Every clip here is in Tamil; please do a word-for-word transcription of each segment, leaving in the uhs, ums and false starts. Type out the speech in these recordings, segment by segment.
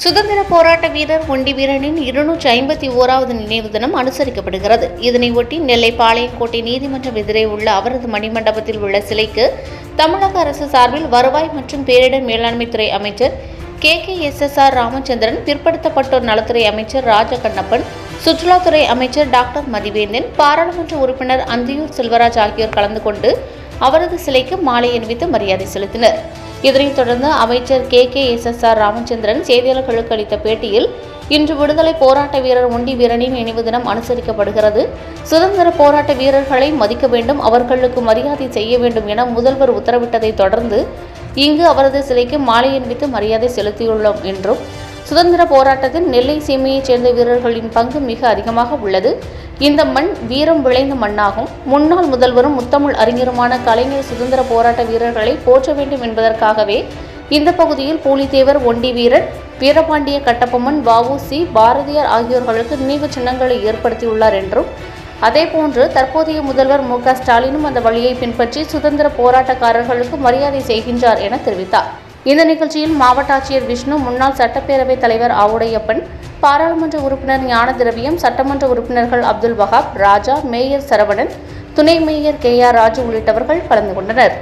சுதந்திர போராட்ட வீரர் ஒண்டி வீரனின் இருநூற்றி ஐம்பத்தி ஓராவது நினைவு தினம் அனுசரிக்கப்படுகிறது. இதனையொட்டி நெல்லை பாளையங்கோட்டை நீதிமன்றம் எதிரே உள்ள அவரது மணிமண்டபத்தில் உள்ள சிலைக்கு தமிழக அரசு சார்பில் வருவாய் மற்றும் பேரிடர் மேலாண்மைத்துறை அமைச்சர் K K S S R Ramachandran, பிற்படுத்தப்பட்டோர் நலத்துறை அமைச்சர் ராஜகண்ணப்பன், சுற்றுலாத்துறை அமைச்சர் டாக்டர் மதிவேந்தன், பாராளுமன்ற உறுப்பினர் அந்தியூர் செல்வராஜ் ஆகியோர் கலந்து கொண்டு அவரது சிலைக்கு மாலை அணிவித்து மரியாதை செலுத்தினர். இதனைத் தொடர்ந்து அமைச்சர் K K S S R Ramachandran செய்தியாளர்களுக்கு அளித்த பேட்டியில், இன்று விடுதலை போராட்ட வீரர் ஒண்டி வீரனின் நினைவு தினம் அனுசரிக்கப்படுகிறது. சுதந்திர போராட்ட வீரர்களை மதிக்க வேண்டும், அவர்களுக்கு மரியாதை செய்ய வேண்டும் என முதல்வர் உத்தரவிட்டதை தொடர்ந்து இங்கு அவரது சிலைக்கு மாலை அணிவித்து மரியாதை செலுத்தியுள்ளோம் என்றும், சுதந்திர போராட்டத்தில் நெல்லை சீமையைச் சேர்ந்த வீரர்களின் பங்கு மிக அதிகமாக உள்ளது. இந்த மண் வீரம் விளைந்த மண்ணாகும். முன்னாள் முதல்வரும் முத்தமிழ் அறிஞருமான கலைஞர் சுதந்திர போராட்ட வீரர்களை போற்ற வேண்டும் என்பதற்காகவே இந்த பகுதியில் பூலித்தேவர், ஒண்டி வீரன், வீரபாண்டிய கட்டபொம்மன், வ உ சி, பாரதியார் ஆகியோர்களுக்கு நினைவு சின்னங்களை ஏற்படுத்தியுள்ளார் என்றும், அதேபோன்று தற்போதைய முதல்வர் மு க ஸ்டாலினும் அந்த வழியை பின்பற்றி சுதந்திர போராட்டக்காரர்களுக்கு மரியாதை செய்கின்றார் என தெரிவித்தார். இந்த நிகழ்ச்சியில் மாவட்ட ஆட்சியர் விஷ்ணு, முன்னாள் சட்டப்பேரவைத் தலைவர் ஆவுடையப்பன், பாராளுமன்ற உறுப்பினர் ஞான திரவியம், சட்டமன்ற உறுப்பினர்கள் அப்துல் வஹாப், ராஜா, மேயர் சரவணன், துணை மேயர் கே ஆர் ராஜு உள்ளிட்டவர்கள் கலந்து கொண்டனர்.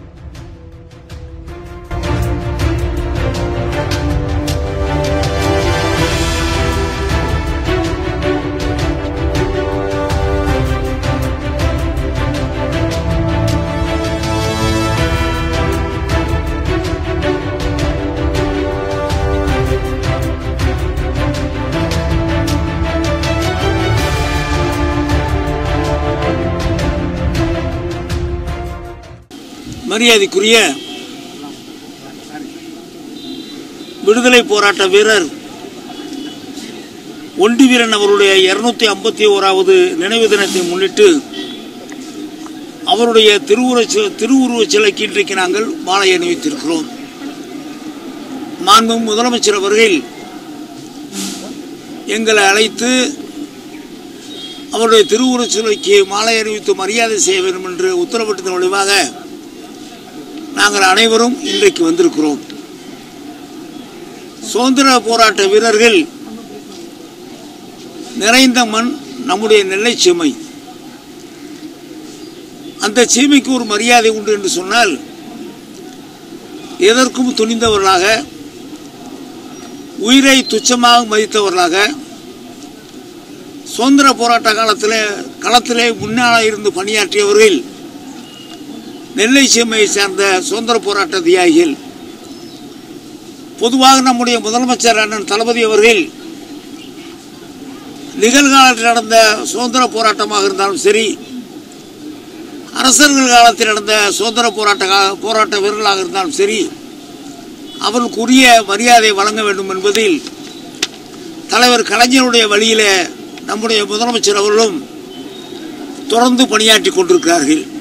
மரியாதைக்குரிய விடுதலை போராட்ட வீரர் ஒண்டி வீரன் அவருடைய இருநூத்தி ஐம்பத்தி ஓராவது நினைவு தினத்தை முன்னிட்டு அவருடைய திருவுருவ திருவுருவச் சிலைக்கு இன்றைக்கு நாங்கள் மாலை அணிவித்திருக்கிறோம். மாண்பு முதலமைச்சர் அவர்கள் எங்களை அழைத்து அவருடைய திருவுருவச் சிலைக்கு மாலை அணிவித்து மரியாதை செய்ய வேண்டும் என்று உத்தரவிட்டதன் விளைவாக நாங்கள் அனைவரும் இன்றைக்கு வந்திருக்கிறோம். சுதந்திர போராட்ட வீரர்கள் நிறைந்த மண் நம்முடைய நெல்லை சீமை. அந்த சீமைக்கு ஒரு மரியாதை உண்டு என்று சொன்னால், எதற்கும் துணிந்தவர்களாக, உயிரை துச்சமாக மதித்தவர்களாக, சுதந்திர போராட்ட காலத்தில் களத்திலே முன்னாளாக இருந்து பணியாற்றியவர்கள் நெல்லை சீமையை சேர்ந்த சுதந்திர போராட்ட தியாகிகள். பொதுவாக நம்முடைய முதலமைச்சர் அண்ணன் தளபதி அவர்கள் நிகழ்காலத்தில் நடந்த சுதந்திர போராட்டமாக இருந்தாலும் சரி, அரசர்கள் காலத்தில் நடந்த சுதந்திர போராட்ட போராட்ட வீரர்களாக இருந்தாலும் சரி, அவர்களுக்குரிய மரியாதை வழங்க வேண்டும் என்பதில் தலைவர் கலைஞருடைய வழியிலே நம்முடைய முதலமைச்சர் அவர்களும் தொடர்ந்து பணியாற்றி கொண்டிருக்கிறார்கள்.